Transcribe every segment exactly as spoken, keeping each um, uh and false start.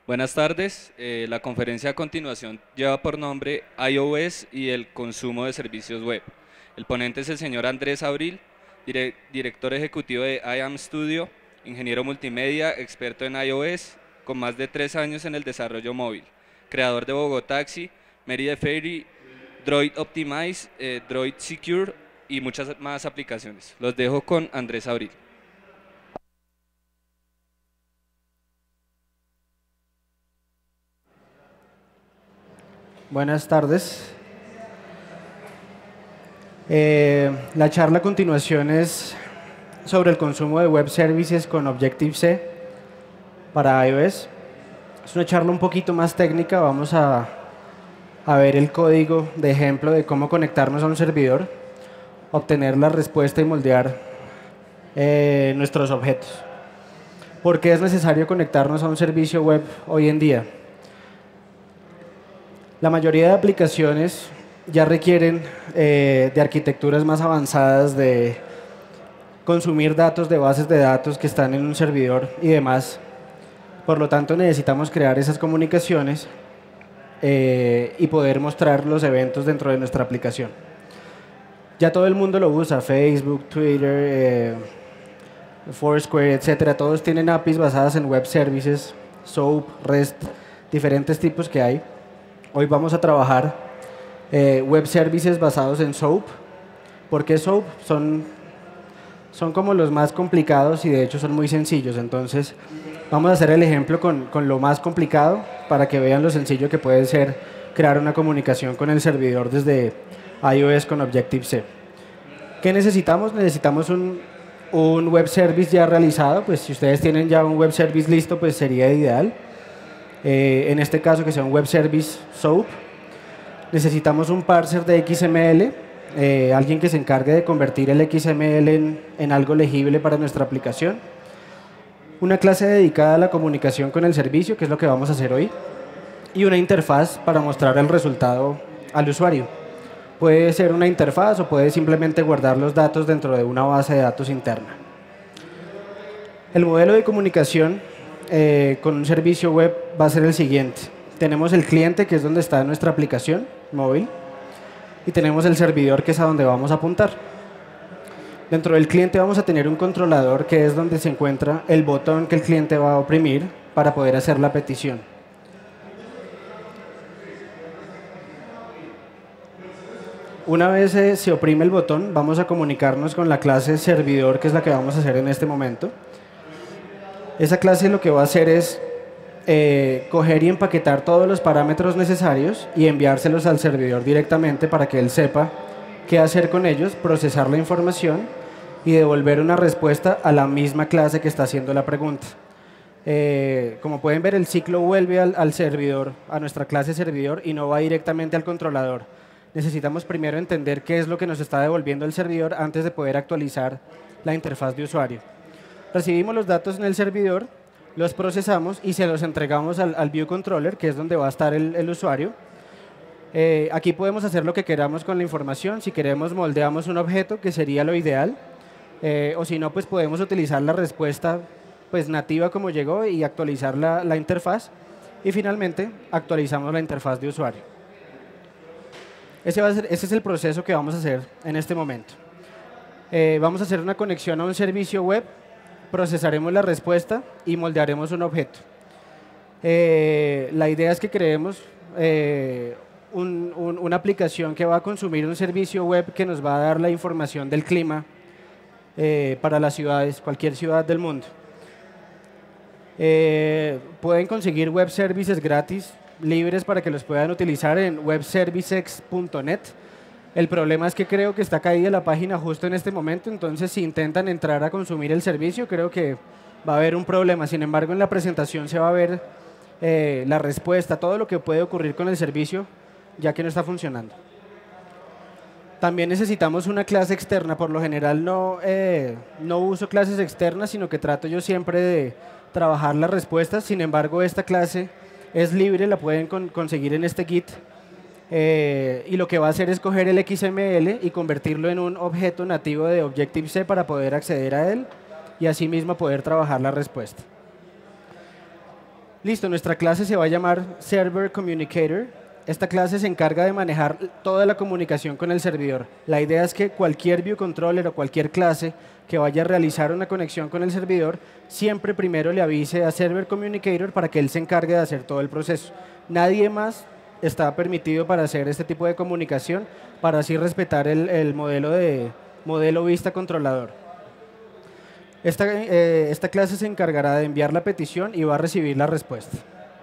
Buenas tardes. Eh, la conferencia a continuación lleva por nombre iOS y el consumo de servicios web. El ponente es el señor Andrés Abril, dire- director ejecutivo de I A M Studio, ingeniero multimedia, experto en iOS, con más de tres años en el desarrollo móvil, creador de Bogotaxi, Merida Ferry, Droid Optimize, eh, Droid Secure y muchas más aplicaciones. Los dejo con Andrés Abril. Buenas tardes. Eh, la charla a continuación es sobre el consumo de web services con Objective-C para iOS. Es una charla un poquito más técnica. Vamos a, a ver el código de ejemplo de cómo conectarnos a un servidor, obtener la respuesta y moldear eh, nuestros objetos. ¿Por qué es necesario conectarnos a un servicio web hoy en día? La mayoría de aplicaciones ya requieren eh, de arquitecturas más avanzadas, de consumir datos de bases de datos que están en un servidor y demás. Por lo tanto, necesitamos crear esas comunicaciones eh, y poder mostrar los eventos dentro de nuestra aplicación. Ya todo el mundo lo usa, Facebook, Twitter, eh, Foursquare, etcétera. Todos tienen A P Is basadas en web services, SOAP, REST, diferentes tipos que hay. Hoy vamos a trabajar eh, web services basados en SOAP. ¿Por qué SOAP? Son, son como los más complicados y de hecho son muy sencillos. Entonces vamos a hacer el ejemplo con, con lo más complicado para que vean lo sencillo que puede ser crear una comunicación con el servidor desde iOS con Objective-C. ¿Qué necesitamos? Necesitamos un, un web service ya realizado. Pues si ustedes tienen ya un web service listo, pues sería ideal. Eh, en este caso que sea un web service SOAP. Necesitamos un parser de X M L, eh, alguien que se encargue de convertir el X M L en, en algo legible para nuestra aplicación. Una clase dedicada a la comunicación con el servicio, que es lo que vamos a hacer hoy. Y una interfaz para mostrar el resultado al usuario. Puede ser una interfaz o puede simplemente guardar los datos dentro de una base de datos interna. El modelo de comunicación eh, con un servicio web va a ser el siguiente. Tenemos el cliente, que es donde está nuestra aplicación móvil, y tenemos el servidor, que es a donde vamos a apuntar. Dentro del cliente vamos a tener un controlador, que es donde se encuentra el botón que el cliente va a oprimir para poder hacer la petición. Una vez eh, se oprime el botón, vamos a comunicarnos con la clase servidor, que es la que vamos a hacer en este momento. Esa clase lo que va a hacer es eh, coger y empaquetar todos los parámetros necesarios y enviárselos al servidor directamente para que él sepa qué hacer con ellos, procesar la información y devolver una respuesta a la misma clase que está haciendo la pregunta. Eh, como pueden ver, el ciclo vuelve al, al servidor, a nuestra clase servidor, y no va directamente al controlador. Necesitamos primero entender qué es lo que nos está devolviendo el servidor antes de poder actualizar la interfaz de usuario. Recibimos los datos en el servidor, los procesamos y se los entregamos al, al View Controller, que es donde va a estar el, el usuario. Eh, aquí podemos hacer lo que queramos con la información. Si queremos, moldeamos un objeto, que sería lo ideal. Eh, o si no, pues podemos utilizar la respuesta pues, nativa como llegó y actualizar la, la interfaz. Y finalmente, actualizamos la interfaz de usuario. Ese, va a ser, ese es el proceso que vamos a hacer en este momento. Eh, vamos a hacer una conexión a un servicio web, procesaremos la respuesta y moldearemos un objeto. Eh, la idea es que creemos eh, un, un, una aplicación que va a consumir un servicio web que nos va a dar la información del clima eh, para las ciudades, cualquier ciudad del mundo. Eh, pueden conseguir web services gratis, libres, para que los puedan utilizar en web services punto net. El problema es que creo que está caída la página justo en este momento, entonces si intentan entrar a consumir el servicio, creo que va a haber un problema. Sin embargo, en la presentación se va a ver eh, la respuesta, todo lo que puede ocurrir con el servicio, ya que no está funcionando. También necesitamos una clase externa. Por lo general no, eh, no uso clases externas, sino que trato yo siempre de trabajar las respuestas. Sin embargo, esta clase es libre, la pueden con conseguir en este Git. Eh, y lo que va a hacer es coger el X M L y convertirlo en un objeto nativo de Objective-C para poder acceder a él y asimismo poder trabajar la respuesta. Listo, nuestra clase se va a llamar Server Communicator. Esta clase se encarga de manejar toda la comunicación con el servidor. La idea es que cualquier view controller o cualquier clase que vaya a realizar una conexión con el servidor, siempre primero le avise a Server Communicator para que él se encargue de hacer todo el proceso. Nadie más está permitido para hacer este tipo de comunicación, para así respetar el, el modelo de modelo vista controlador. Esta, eh, esta clase se encargará de enviar la petición y va a recibir la respuesta.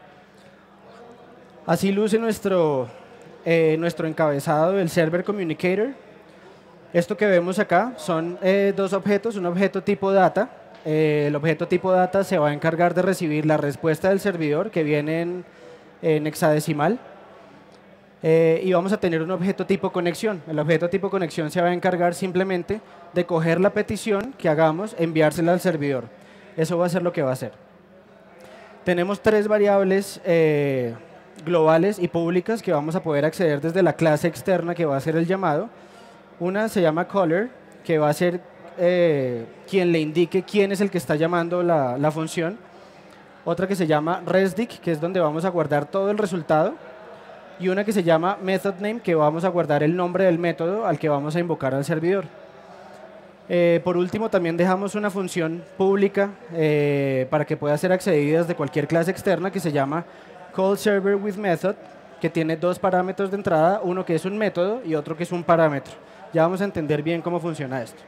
Así luce nuestro, eh, nuestro encabezado del Server Communicator. Esto que vemos acá son eh, dos objetos, un objeto tipo data. Eh, el objeto tipo data se va a encargar de recibir la respuesta del servidor que viene en, en hexadecimal. Eh, y vamos a tener un objeto tipo conexión. El objeto tipo conexión se va a encargar simplemente de coger la petición que hagamos, enviársela al servidor. Eso va a ser lo que va a hacer. Tenemos tres variables eh, globales y públicas que vamos a poder acceder desde la clase externa que va a ser el llamado. Una se llama caller, que va a ser eh, quien le indique quién es el que está llamando la, la función. Otra que se llama resdict, que es donde vamos a guardar todo el resultado. Y una que se llama method name, que vamos a guardar el nombre del método al que vamos a invocar al servidor. Eh, por último, también dejamos una función pública eh, para que pueda ser accedida desde cualquier clase externa que se llama callServerWithMethod, que tiene dos parámetros de entrada, uno que es un método y otro que es un parámetro. Ya vamos a entender bien cómo funciona esto.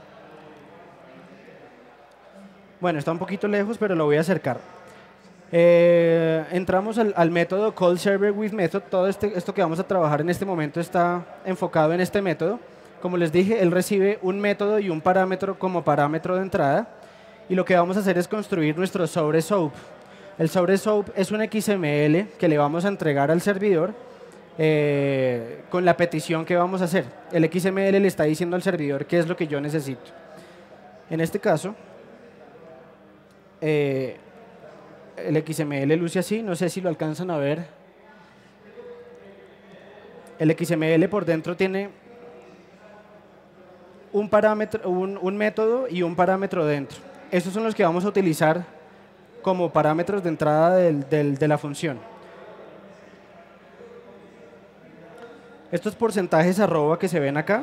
Bueno, está un poquito lejos, pero lo voy a acercar. Eh, entramos al, al método callServerWithMethod. Todo este, esto que vamos a trabajar en este momento está enfocado en este método. Como les dije, él recibe un método y un parámetro como parámetro de entrada. Y lo que vamos a hacer es construir nuestro sobre SOAP. El sobre SOAP es un X M L que le vamos a entregar al servidor eh, con la petición que vamos a hacer. El X M L le está diciendo al servidor qué es lo que yo necesito. En este caso, eh, el X M L luce así, no sé si lo alcanzan a ver. El X M L por dentro tiene un, parámetro, un, un método y un parámetro dentro. Estos son los que vamos a utilizar como parámetros de entrada del, del, de la función. Estos porcentajes arroba que se ven acá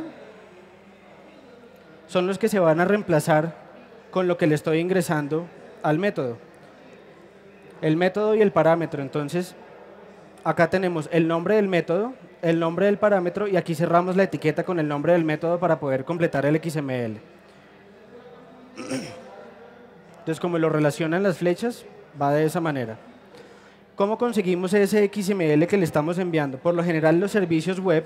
son los que se van a reemplazar con lo que le estoy ingresando al método. El método y el parámetro. Entonces, acá tenemos el nombre del método, el nombre del parámetro y aquí cerramos la etiqueta con el nombre del método para poder completar el X M L. Entonces, como lo relacionan las flechas, va de esa manera. ¿Cómo conseguimos ese X M L que le estamos enviando? Por lo general, los servicios web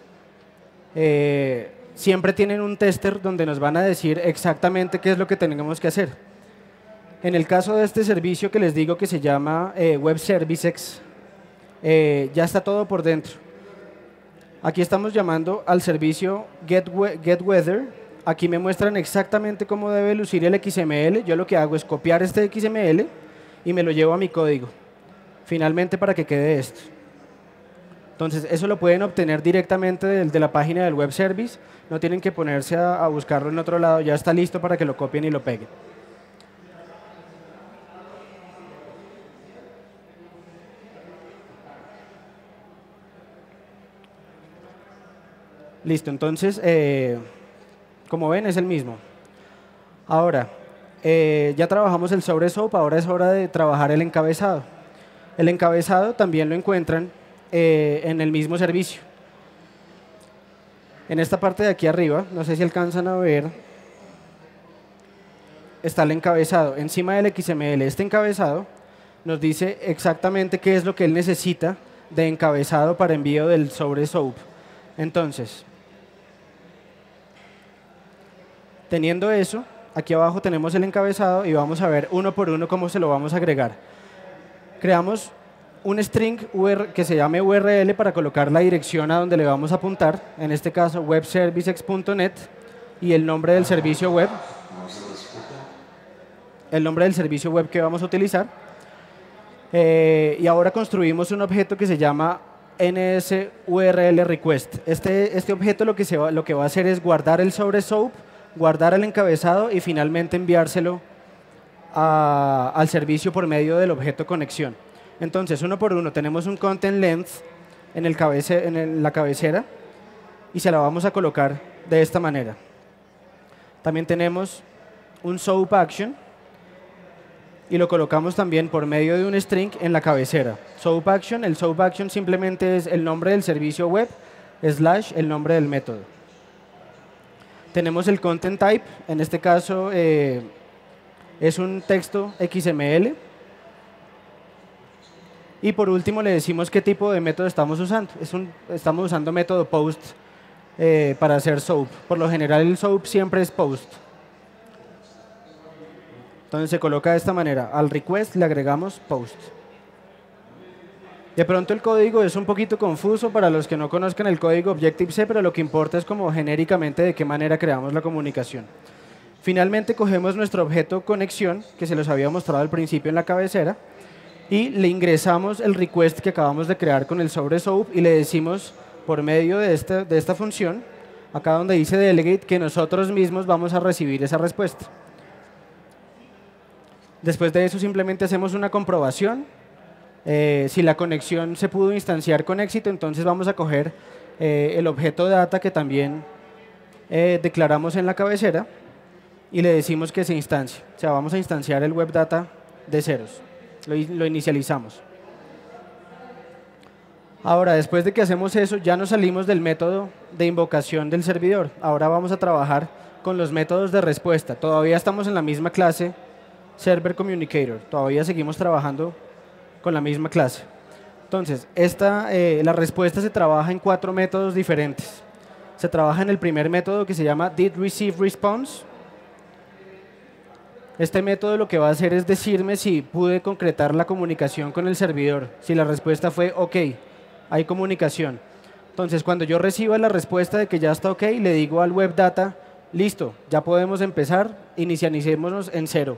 eh, siempre tienen un tester donde nos van a decir exactamente qué es lo que tenemos que hacer. En el caso de este servicio que les digo que se llama eh, Web Services, eh, ya está todo por dentro. Aquí estamos llamando al servicio GetWeather. Get Aquí me muestran exactamente cómo debe lucir el X M L. Yo lo que hago es copiar este X M L y me lo llevo a mi código. Finalmente, para que quede esto. Entonces, eso lo pueden obtener directamente de, de la página del Web Service. No tienen que ponerse a, a buscarlo en otro lado. Ya está listo para que lo copien y lo peguen. Listo, entonces, eh, como ven, es el mismo. Ahora, eh, ya trabajamos el sobre SOAP, ahora es hora de trabajar el encabezado. El encabezado también lo encuentran eh, en el mismo servicio. En esta parte de aquí arriba, no sé si alcanzan a ver, está el encabezado encima del X M L. Este encabezado nos dice exactamente qué es lo que él necesita de encabezado para envío del sobre SOAP. Entonces, teniendo eso, aquí abajo tenemos el encabezado y vamos a ver uno por uno cómo se lo vamos a agregar. Creamos un string que se llame U R L para colocar la dirección a donde le vamos a apuntar, en este caso web services punto net, y el nombre del servicio web, el nombre del servicio web que vamos a utilizar. Eh, y ahora construimos un objeto que se llama N S U R L request. Este, este objeto lo que, se va, lo que va a hacer es guardar el sobre SOAP, guardar el encabezado y finalmente enviárselo a, al servicio por medio del objeto conexión. Entonces, uno por uno, tenemos un content length en, el cabece, en el, la cabecera y se la vamos a colocar de esta manera. También tenemos un SOAP action y lo colocamos también por medio de un string en la cabecera. SOAP action, el SOAP action simplemente es el nombre del servicio web slash el nombre del método. Tenemos el content type, en este caso eh, es un texto X M L. Y por último le decimos qué tipo de método estamos usando. Es un, estamos usando método post eh, para hacer SOAP. Por lo general el SOAP siempre es post. Entonces se coloca de esta manera. Al request le agregamos post. De pronto el código es un poquito confuso para los que no conozcan el código Objective-C, pero lo que importa es como genéricamente de qué manera creamos la comunicación. Finalmente cogemos nuestro objeto conexión, que se los había mostrado al principio en la cabecera, y le ingresamos el request que acabamos de crear con el sobre SOAP y le decimos por medio de esta, de esta función, acá donde dice delegate, que nosotros mismos vamos a recibir esa respuesta. Después de eso simplemente hacemos una comprobación. Eh, si la conexión se pudo instanciar con éxito, entonces vamos a coger eh, el objeto data que también eh, declaramos en la cabecera y le decimos que se instancie. O sea, vamos a instanciar el web data de ceros. Lo, lo inicializamos. Ahora, después de que hacemos eso, ya nos salimos del método de invocación del servidor. Ahora vamos a trabajar con los métodos de respuesta. Todavía estamos en la misma clase Server Communicator. Todavía seguimos trabajando con la misma clase. Entonces, esta, eh, la respuesta se trabaja en cuatro métodos diferentes. Se trabaja en el primer método que se llama didReceiveResponse. Este método lo que va a hacer es decirme si pude concretar la comunicación con el servidor. Si la respuesta fue OK, hay comunicación. Entonces, cuando yo reciba la respuesta de que ya está OK, le digo al web data, listo, ya podemos empezar, inicialicémonos en cero.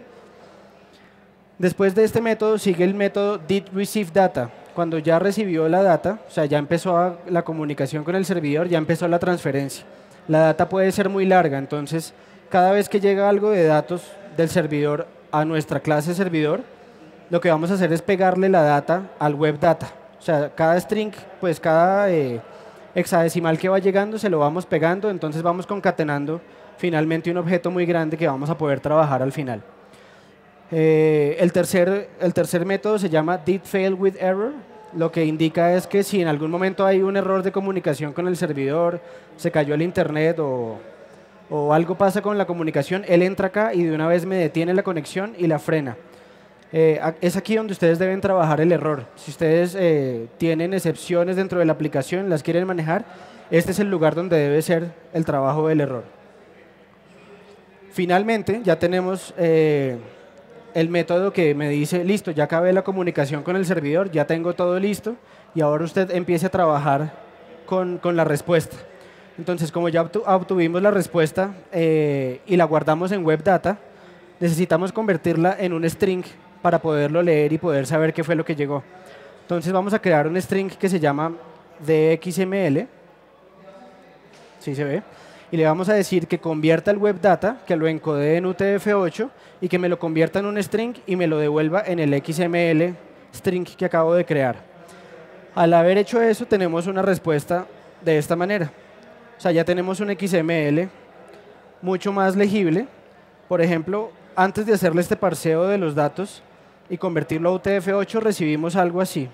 Después de este método sigue el método didReceiveData. Cuando ya recibió la data, o sea, ya empezó a, la comunicación con el servidor, ya empezó la transferencia. La data puede ser muy larga, entonces cada vez que llega algo de datos del servidor a nuestra clase servidor, lo que vamos a hacer es pegarle la data al web data. O sea, cada string, pues cada eh, hexadecimal que va llegando se lo vamos pegando, entonces vamos concatenando finalmente un objeto muy grande que vamos a poder trabajar al final. Eh, el, tercer, el tercer método se llama didFailWithError. Lo que indica es que si en algún momento hay un error de comunicación con el servidor, se cayó el internet o, o algo pasa con la comunicación, él entra acá y de una vez me detiene la conexión y la frena. Eh, es aquí donde ustedes deben trabajar el error. Si ustedes eh, tienen excepciones dentro de la aplicación, las quieren manejar, este es el lugar donde debe ser el trabajo del error. Finalmente, ya tenemos eh, el método que me dice, listo, ya acabé la comunicación con el servidor, ya tengo todo listo, y ahora usted empiece a trabajar con, con la respuesta. Entonces, como ya obtuvimos la respuesta eh, y la guardamos en web data, necesitamos convertirla en un string para poderlo leer y poder saber qué fue lo que llegó. Entonces vamos a crear un string que se llama dxml, ¿sí se ve? Y le vamos a decir que convierta el web data, que lo encodee en U T F ocho y que me lo convierta en un string y me lo devuelva en el X M L string que acabo de crear. Al haber hecho eso, tenemos una respuesta de esta manera. O sea, ya tenemos un X M L mucho más legible. Por ejemplo, antes de hacerle este parseo de los datos y convertirlo a U T F ocho, recibimos algo así.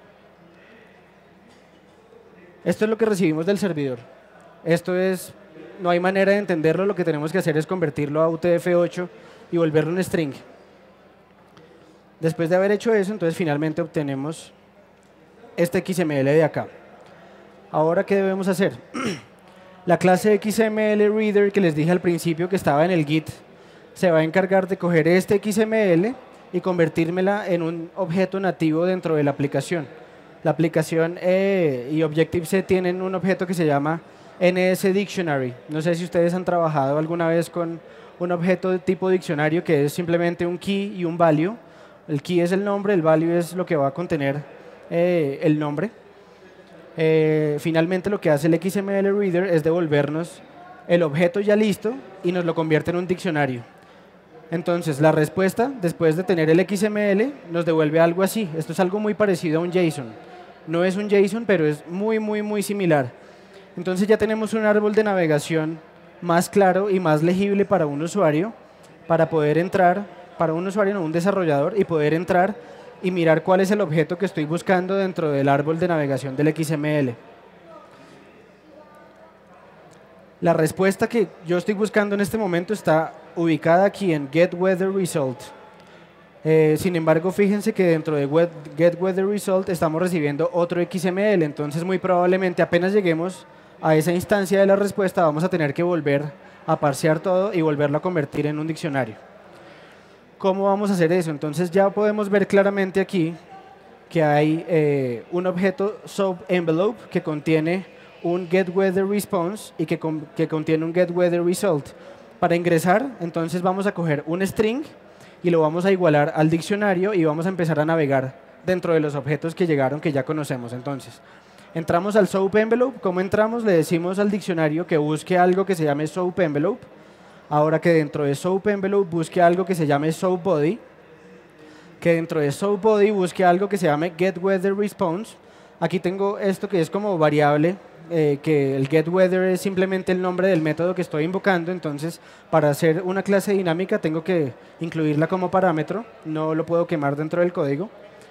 Esto es lo que recibimos del servidor. Esto es, no hay manera de entenderlo, lo que tenemos que hacer es convertirlo a U T F ocho y volverlo un string. Después de haber hecho eso, entonces finalmente obtenemos este X M L de acá. Ahora, ¿qué debemos hacer? La clase X M L Reader que les dije al principio que estaba en el Git se va a encargar de coger este X M L y convertírmela en un objeto nativo dentro de la aplicación. La aplicación eh, y Objective-C tienen un objeto que se llama N S Dictionary. No sé si ustedes han trabajado alguna vez con un objeto de tipo diccionario que es simplemente un key y un value. El key es el nombre, el value es lo que va a contener eh, el nombre. Eh, finalmente lo que hace el X M L Reader es devolvernos el objeto ya listo y nos lo convierte en un diccionario. Entonces, la respuesta, después de tener el X M L, nos devuelve algo así. Esto es algo muy parecido a un JSON. No es un JSON, pero es muy, muy, muy similar. Entonces, ya tenemos un árbol de navegación más claro y más legible para un usuario, para poder entrar, para un usuario, no un desarrollador, y poder entrar y mirar cuál es el objeto que estoy buscando dentro del árbol de navegación del X M L. La respuesta que yo estoy buscando en este momento está ubicada aquí en getWeatherResult. Eh, sin embargo, fíjense que dentro de getWeatherResult estamos recibiendo otro X M L, entonces muy probablemente apenas lleguemos a esa instancia de la respuesta vamos a tener que volver a parsear todo y volverlo a convertir en un diccionario. ¿Cómo vamos a hacer eso? Entonces ya podemos ver claramente aquí que hay eh, un objeto subEnvelope que contiene un getWeatherResponse y que, con, que contiene un getWeatherResult. Para ingresar, entonces vamos a coger un string y lo vamos a igualar al diccionario y vamos a empezar a navegar dentro de los objetos que llegaron que ya conocemos. Entonces, entramos al subEnvelope. ¿Cómo entramos? Le decimos al diccionario que busque algo que se llame subEnvelope. Ahora que dentro de subEnvelope busque algo que se llame subBody. Que dentro de subBody busque algo que se llame getWeatherResponse. Aquí tengo esto que es como variable. Eh, que el getWeather es simplemente el nombre del método que estoy invocando, entonces para hacer una clase dinámica tengo que incluirla como parámetro, no lo puedo quemar dentro del código.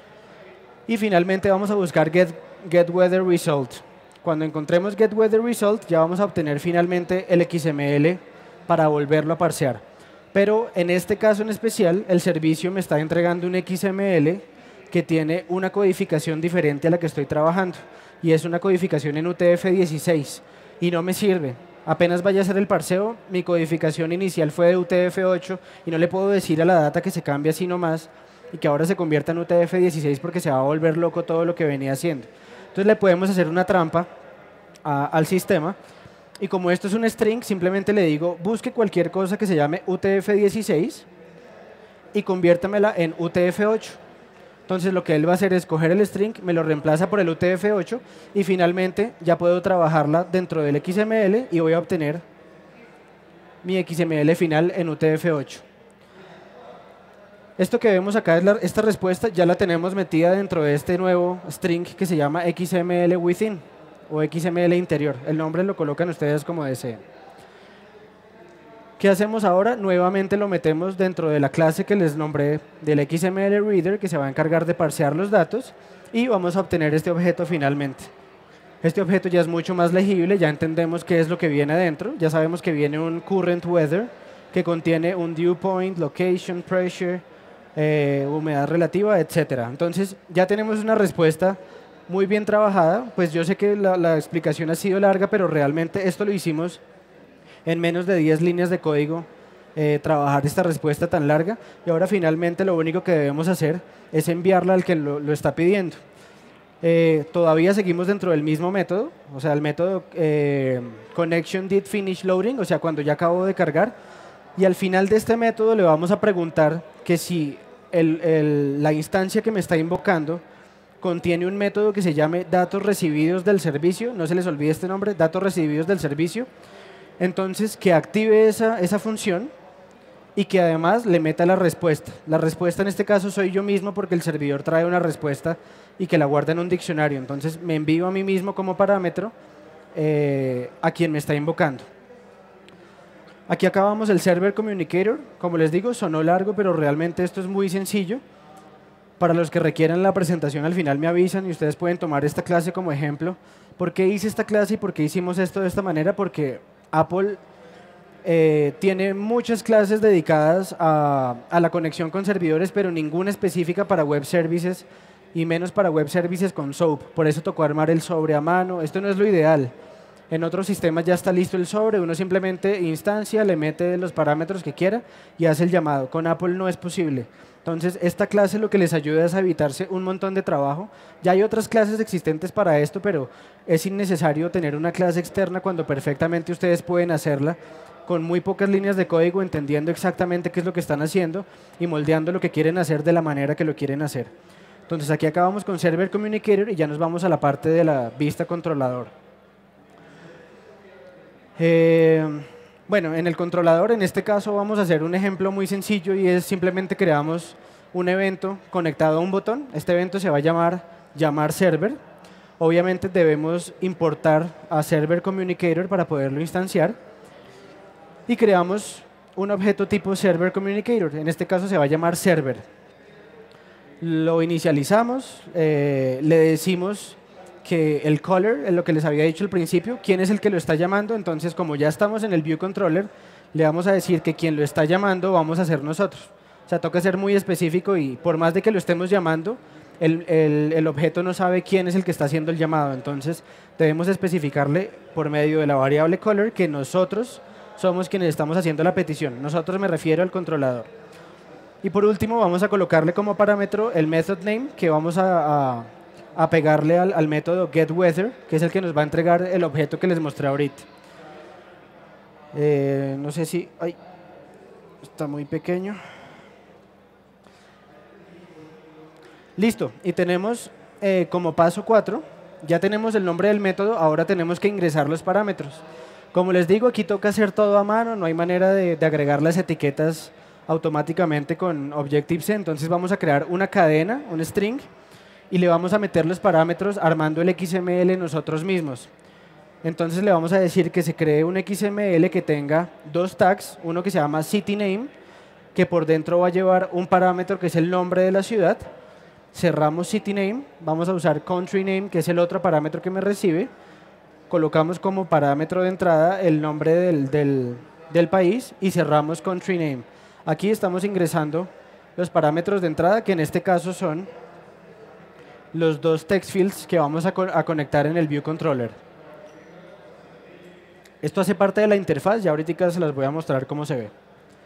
Y finalmente vamos a buscar get, getWeatherResult. Cuando encontremos getWeatherResult ya vamos a obtener finalmente el X M L para volverlo a parsear. Pero en este caso en especial el servicio me está entregando un X M L que tiene una codificación diferente a la que estoy trabajando. Y es una codificación en U T F dieciséis y no me sirve. Apenas vaya a hacer el parseo, mi codificación inicial fue de U T F ocho y no le puedo decir a la data que se cambie así nomás y que ahora se convierta en U T F dieciséis porque se va a volver loco todo lo que venía haciendo. Entonces le podemos hacer una trampa a, al sistema y como esto es un string, simplemente le digo busque cualquier cosa que se llame U T F dieciséis y conviértamela en U T F ocho. Entonces lo que él va a hacer es coger el string, me lo reemplaza por el U T F ocho y finalmente ya puedo trabajarla dentro del X M L y voy a obtener mi X M L final en U T F ocho. Esto que vemos acá, es la, esta respuesta ya la tenemos metida dentro de este nuevo string que se llama X M L within o X M L interior. El nombre lo colocan ustedes como deseen. ¿Qué hacemos ahora? Nuevamente lo metemos dentro de la clase que les nombré del X M L Reader, que se va a encargar de parsear los datos, y vamos a obtener este objeto finalmente. Este objeto ya es mucho más legible, ya entendemos qué es lo que viene adentro, ya sabemos que viene un current weather, que contiene un dew point, location, pressure, eh, humedad relativa, etcétera. Entonces ya tenemos una respuesta muy bien trabajada, pues yo sé que la, la explicación ha sido larga, pero realmente esto lo hicimos en menos de diez líneas de código, eh, trabajar esta respuesta tan larga y ahora finalmente lo único que debemos hacer es enviarla al que lo, lo está pidiendo. Eh, todavía seguimos dentro del mismo método, o sea, el método eh, connection did finish loading, o sea, cuando ya acabo de cargar, y al final de este método le vamos a preguntar que si el, el, la instancia que me está invocando contiene un método que se llame datos recibidos del servicio, no se les olvide este nombre, datos recibidos del servicio. Entonces, que active esa, esa función y que además le meta la respuesta. La respuesta en este caso soy yo mismo porque el servidor trae una respuesta y que la guarda en un diccionario. Entonces, me envío a mí mismo como parámetro eh, a quien me está invocando. Aquí acabamos el Server Communicator. Como les digo, sonó largo, pero realmente esto es muy sencillo. Para los que requieran la presentación, al final me avisan y ustedes pueden tomar esta clase como ejemplo. ¿Por qué hice esta clase y por qué hicimos esto de esta manera? Porque Apple eh, tiene muchas clases dedicadas a, a la conexión con servidores, pero ninguna específica para web services y menos para web services con SOAP. Por eso tocó armar el sobre a mano. Esto no es lo ideal. En otros sistemas ya está listo el sobre, uno simplemente instancia, le mete los parámetros que quiera y hace el llamado. Con Apple no es posible. Entonces, esta clase lo que les ayuda es a evitarse un montón de trabajo. Ya hay otras clases existentes para esto, pero es innecesario tener una clase externa cuando perfectamente ustedes pueden hacerla con muy pocas líneas de código, entendiendo exactamente qué es lo que están haciendo y moldeando lo que quieren hacer de la manera que lo quieren hacer. Entonces, aquí acabamos con Server Communicator y ya nos vamos a la parte de la vista controlador. Eh, Bueno, en el controlador, en este caso, vamos a hacer un ejemplo muy sencillo y es simplemente creamos un evento conectado a un botón. Este evento se va a llamar llamar server. Obviamente debemos importar a server communicator para poderlo instanciar. Y creamos un objeto tipo server communicator. En este caso se va a llamar server. Lo inicializamos, eh, le decimos que el caller, es lo que les había dicho al principio, quién es el que lo está llamando. Entonces, como ya estamos en el view controller, le vamos a decir que quien lo está llamando vamos a ser nosotros. O sea, toca ser muy específico y por más de que lo estemos llamando, el, el, el objeto no sabe quién es el que está haciendo el llamado. Entonces, debemos especificarle por medio de la variable caller que nosotros somos quienes estamos haciendo la petición. Nosotros me refiero al controlador. Y por último, vamos a colocarle como parámetro el method name, que vamos a, a, a pegarle al, al método getWeather, que es el que nos va a entregar el objeto que les mostré ahorita. Eh, no sé si... Ay, está muy pequeño. Listo. Y tenemos eh, como paso cuatro, ya tenemos el nombre del método, ahora tenemos que ingresar los parámetros. Como les digo, aquí toca hacer todo a mano, no hay manera de, de agregar las etiquetas automáticamente con Objective-C. Entonces vamos a crear una cadena, un string, y le vamos a meter los parámetros armando el X M L nosotros mismos. Entonces le vamos a decir que se cree un X M L que tenga dos tags, uno que se llama CityName, que por dentro va a llevar un parámetro que es el nombre de la ciudad. Cerramos CityName, vamos a usar CountryName, que es el otro parámetro que me recibe. Colocamos como parámetro de entrada el nombre del, del, del país y cerramos CountryName. Aquí estamos ingresando los parámetros de entrada, que en este caso son los dos text fields que vamos a, co a conectar en el view controller. Esto hace parte de la interfaz, ya ahorita se las voy a mostrar cómo se ve.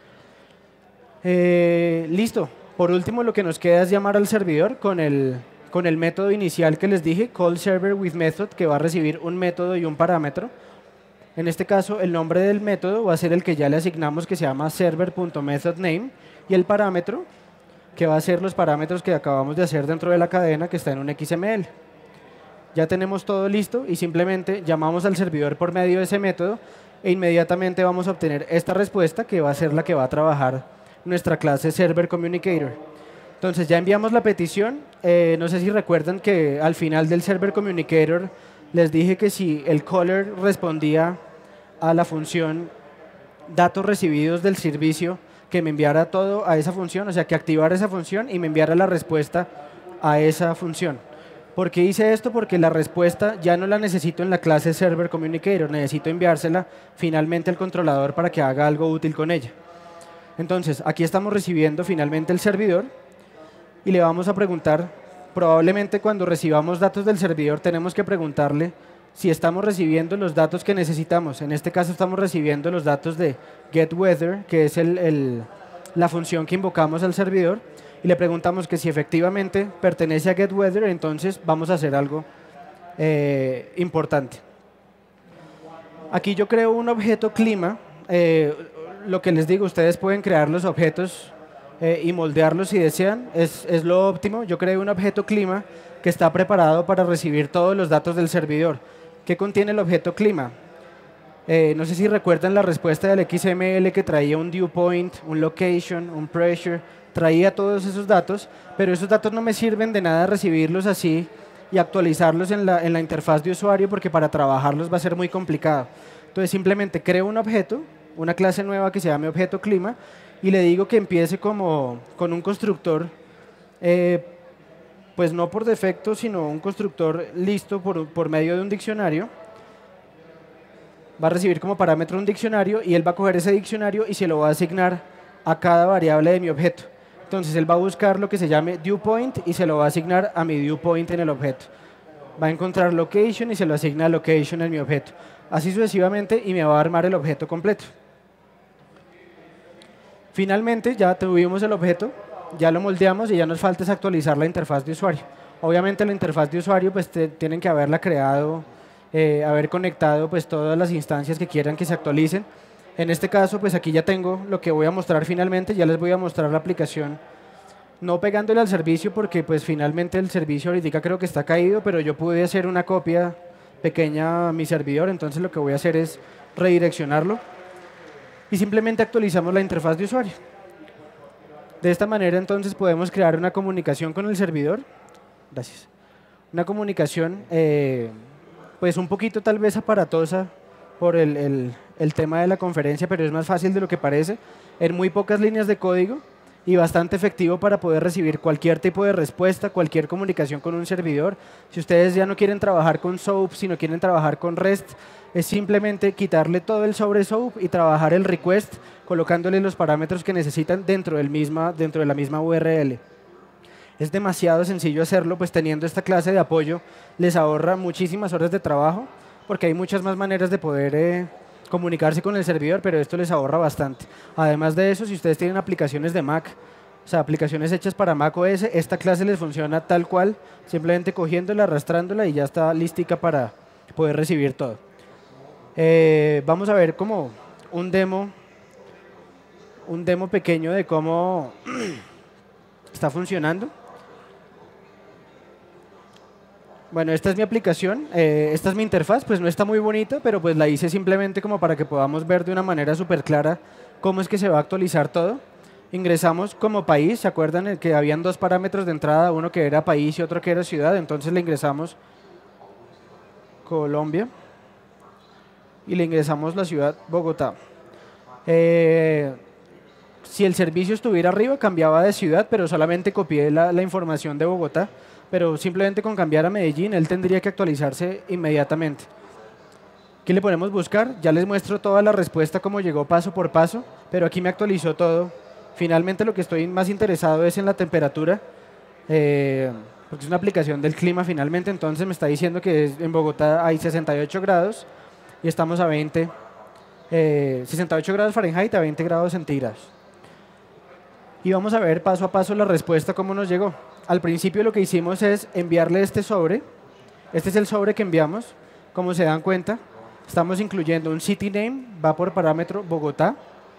Eh, listo. Por último, lo que nos queda es llamar al servidor con el, con el método inicial que les dije, callServerWithMethod, que va a recibir un método y un parámetro. En este caso, el nombre del método va a ser el que ya le asignamos, que se llama server.methodName, y el parámetro, que va a ser los parámetros que acabamos de hacer dentro de la cadena que está en un X M L. Ya tenemos todo listo y simplemente llamamos al servidor por medio de ese método e inmediatamente vamos a obtener esta respuesta, que va a ser la que va a trabajar nuestra clase Server Communicator. Entonces ya enviamos la petición. Eh, no sé si recuerdan que al final del Server Communicator les dije que si el caller respondía a la función datos recibidos del servicio, que me enviara todo a esa función, o sea, que activara esa función y me enviara la respuesta a esa función. ¿Por qué hice esto? Porque la respuesta ya no la necesito en la clase Server Communicator, necesito enviársela finalmente al controlador para que haga algo útil con ella. Entonces, aquí estamos recibiendo finalmente el servidor y le vamos a preguntar, probablemente cuando recibamos datos del servidor tenemos que preguntarle si estamos recibiendo los datos que necesitamos. En este caso estamos recibiendo los datos de getWeather, que es el, el, la función que invocamos al servidor, y le preguntamos que si efectivamente pertenece a getWeather, entonces vamos a hacer algo eh, importante. Aquí yo creo un objeto clima. Eh, lo que les digo, ustedes pueden crear los objetos eh, y moldearlos si desean, es, es lo óptimo. Yo creo un objeto clima que está preparado para recibir todos los datos del servidor. ¿Qué contiene el objeto clima? Eh, no sé si recuerdan la respuesta del X M L que traía un dew point, un location, un pressure, traía todos esos datos, pero esos datos no me sirven de nada recibirlos así y actualizarlos en la, en la interfaz de usuario, porque para trabajarlos va a ser muy complicado. Entonces simplemente creo un objeto, una clase nueva que se llame objeto clima, y le digo que empiece como con un constructor, eh, pues no por defecto, sino un constructor listo por, por medio de un diccionario. Va a recibir como parámetro un diccionario y él va a coger ese diccionario y se lo va a asignar a cada variable de mi objeto. Entonces él va a buscar lo que se llame dewPoint y se lo va a asignar a mi dewPoint en el objeto. Va a encontrar location y se lo asigna a location en mi objeto. Así sucesivamente y me va a armar el objeto completo. Finalmente ya tuvimos el objeto, ya lo moldeamos y ya nos falta es actualizar la interfaz de usuario. Obviamente la interfaz de usuario pues te, tienen que haberla creado, eh, haber conectado pues todas las instancias que quieran que se actualicen. En este caso pues aquí ya tengo lo que voy a mostrar finalmente, ya les voy a mostrar la aplicación no pegándole al servicio porque pues finalmente el servicio ahorita creo que está caído, pero yo pude hacer una copia pequeña a mi servidor, entonces lo que voy a hacer es redireccionarlo. y simplemente actualizamos la interfaz de usuario. De esta manera entonces podemos crear una comunicación con el servidor. Gracias. Una comunicación eh, pues un poquito tal vez aparatosa por el, el, el tema de la conferencia, pero es más fácil de lo que parece, en muy pocas líneas de código y bastante efectivo para poder recibir cualquier tipo de respuesta, cualquier comunicación con un servidor. Si ustedes ya no quieren trabajar con SOAP, sino quieren trabajar con REST, es simplemente quitarle todo el sobre SOAP y trabajar el request colocándole los parámetros que necesitan dentro, del misma, dentro de la misma U R L. Es demasiado sencillo hacerlo, pues teniendo esta clase de apoyo les ahorra muchísimas horas de trabajo, porque hay muchas más maneras de poder eh, comunicarse con el servidor, pero esto les ahorra bastante. Además de eso, si ustedes tienen aplicaciones de Mac, o sea, aplicaciones hechas para Mac O S, esta clase les funciona tal cual, simplemente cogiéndola, arrastrándola y ya está listica para poder recibir todo. Eh, vamos a ver como un demo, un demo pequeño de cómo está funcionando. Bueno, esta es mi aplicación, eh, esta es mi interfaz, pues no está muy bonita, pero pues la hice simplemente como para que podamos ver de una manera súper clara cómo es que se va a actualizar todo. Ingresamos como país, ¿se acuerdan que habían dos parámetros de entrada, uno que era país y otro que era ciudad? Entonces le ingresamos Colombia y le ingresamos la ciudad Bogotá. Eh, si el servicio estuviera arriba, cambiaba de ciudad, pero solamente copié la, la información de Bogotá. Pero simplemente con cambiar a Medellín, él tendría que actualizarse inmediatamente. Aquí le ponemos buscar, ya les muestro toda la respuesta como llegó paso por paso, pero aquí me actualizó todo. Finalmente lo que estoy más interesado es en la temperatura, eh, porque es una aplicación del clima finalmente, entonces me está diciendo que es, en Bogotá hay sesenta y ocho grados y estamos a veinte, eh, sesenta y ocho grados Fahrenheit a veinte grados centígrados. Y vamos a ver paso a paso la respuesta, cómo nos llegó. Al principio lo que hicimos es enviarle este sobre. Este es el sobre que enviamos. Como se dan cuenta, estamos incluyendo un city name, va por parámetro Bogotá.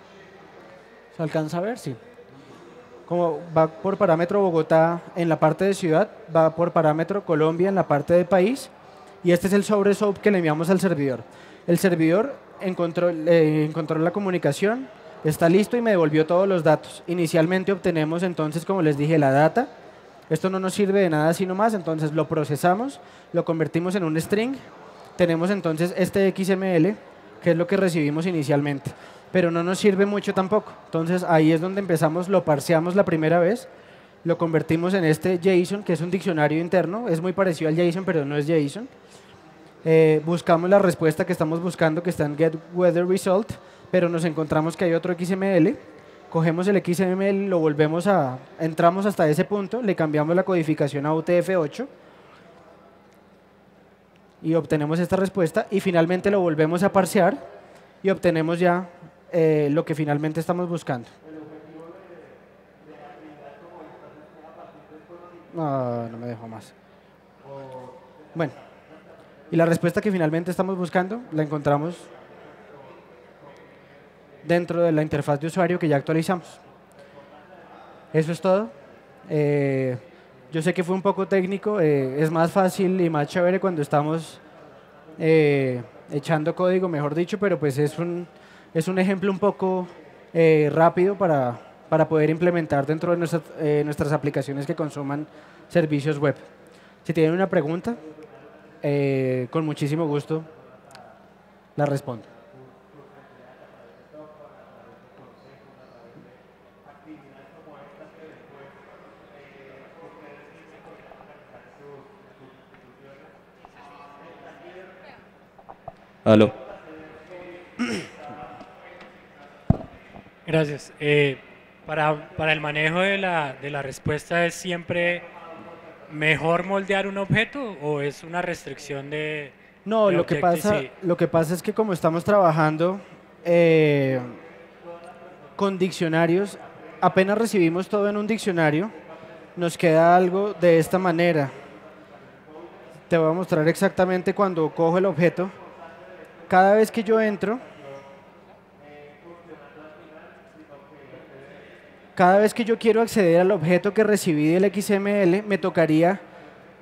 ¿Se alcanza a ver? Sí. Como va por parámetro Bogotá en la parte de ciudad, va por parámetro Colombia en la parte de país. Y este es el sobre SOAP que le enviamos al servidor. El servidor encontró, eh, encontró la comunicación, está listo y me devolvió todos los datos. Inicialmente obtenemos entonces, como les dije, la data. Esto no nos sirve de nada sino más, entonces lo procesamos, lo convertimos en un string. Tenemos entonces este X M L, que es lo que recibimos inicialmente, pero no nos sirve mucho tampoco. Entonces ahí es donde empezamos, lo parseamos la primera vez, lo convertimos en este JSON, que es un diccionario interno, es muy parecido al JSON, pero no es JSON. Eh, buscamos la respuesta que estamos buscando, que está en getWeatherResult, pero nos encontramos que hay otro X M L. Cogemos el X M L, lo volvemos a, entramos hasta ese punto, le cambiamos la codificación a U T F ocho y obtenemos esta respuesta y finalmente lo volvemos a parsear y obtenemos ya eh, lo que finalmente estamos buscando. No, no me dejó más. Bueno, y la respuesta que finalmente estamos buscando la encontramos dentro de la interfaz de usuario que ya actualizamos. Eso es todo. Eh, yo sé que fue un poco técnico, eh, es más fácil y más chévere cuando estamos eh, echando código, mejor dicho, pero pues es un, es un ejemplo un poco eh, rápido para, para poder implementar dentro de nuestras, eh, nuestras aplicaciones que consuman servicios web. Si tienen una pregunta, eh, con muchísimo gusto la respondo. Aló. Gracias. Eh, para, para el manejo de la, de la respuesta, ¿es siempre mejor moldear un objeto o es una restricción de...? No, de lo que, Objective-C? pasa, lo que pasa es que como estamos trabajando eh, con diccionarios, apenas recibimos todo en un diccionario, nos queda algo de esta manera. Te voy a mostrar exactamente cuando cojo el objeto. Cada vez que yo entro, cada vez que yo quiero acceder al objeto que recibí del X M L, me tocaría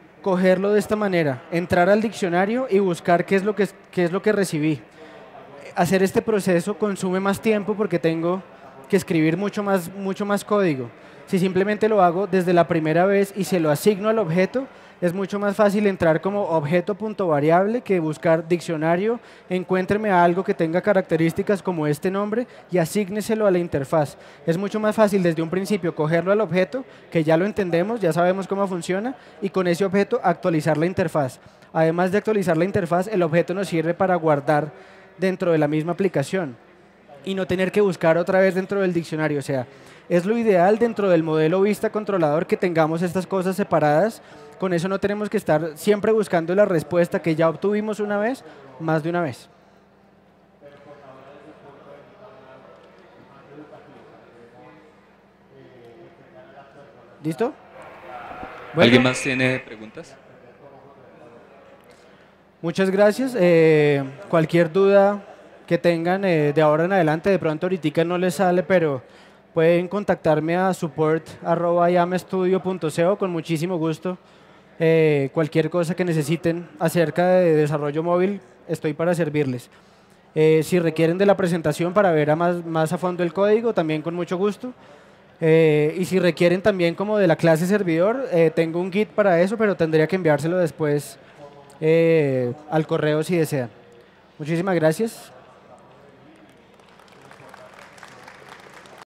cogerlo de esta manera, entrar al diccionario y buscar qué es lo que, qué es lo que recibí. hacer este proceso consume más tiempo porque tengo que escribir mucho más, mucho más código. Si simplemente lo hago desde la primera vez y se lo asigno al objeto, es mucho más fácil entrar como objeto.variable que buscar diccionario, encuéntreme algo que tenga características como este nombre y asígneselo a la interfaz. Es mucho más fácil desde un principio cogerlo al objeto, que ya lo entendemos, ya sabemos cómo funciona, y con ese objeto actualizar la interfaz. Además de actualizar la interfaz, el objeto nos sirve para guardar dentro de la misma aplicación y no tener que buscar otra vez dentro del diccionario. O sea, es lo ideal dentro del modelo vista controlador que tengamos estas cosas separadas. Con eso no tenemos que estar siempre buscando la respuesta que ya obtuvimos una vez, más de una vez. ¿Listo? Bueno, ¿Alguien más tiene preguntas? muchas gracias. Eh, cualquier duda que tengan eh, de ahora en adelante, de pronto ahorita no les sale, pero pueden contactarme a support arroba yamestudio punto co con muchísimo gusto. Eh, cualquier cosa que necesiten acerca de desarrollo móvil, estoy para servirles. Eh, si requieren de la presentación para ver a más, más a fondo el código, también con mucho gusto. Eh, y si requieren también como de la clase servidor, eh, tengo un Git para eso, pero tendría que enviárselo después eh, al correo si desean. Muchísimas gracias.